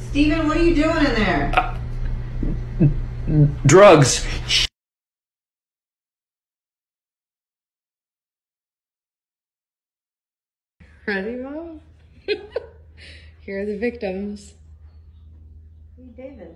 Steven, what are you doing in there? Drugs. Ready, Mom? Here are the victims. Hey, David.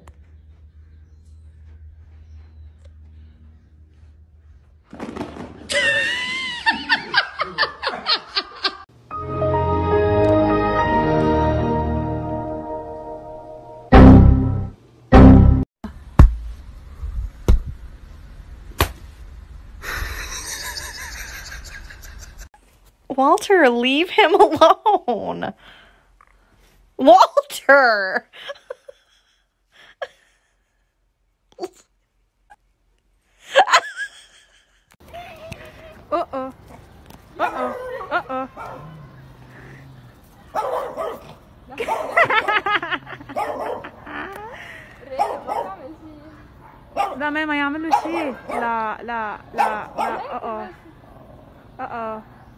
Walter, leave him alone. Walter! Uh-oh. Uh-oh. Uh-oh. دامي ما يعملوا شيء. لا لا لا لا. Uh-oh. Uh-oh.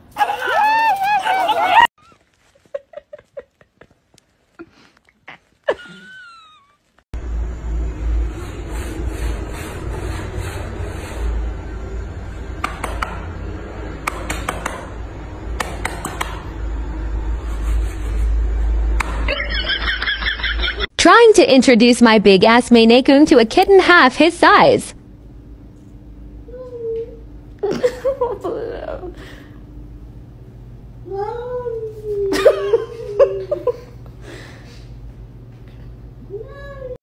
Trying to introduce my big-ass Maine Coon to a kitten half his size. Well,